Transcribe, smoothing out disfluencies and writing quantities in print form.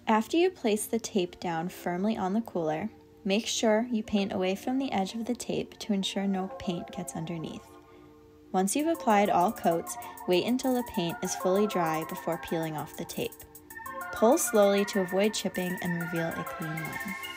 After you place the tape down firmly on the cooler, make sure you paint away from the edge of the tape to ensure no paint gets underneath. Once you've applied all coats, wait until the paint is fully dry before peeling off the tape. Pull slowly to avoid chipping and reveal a clean line.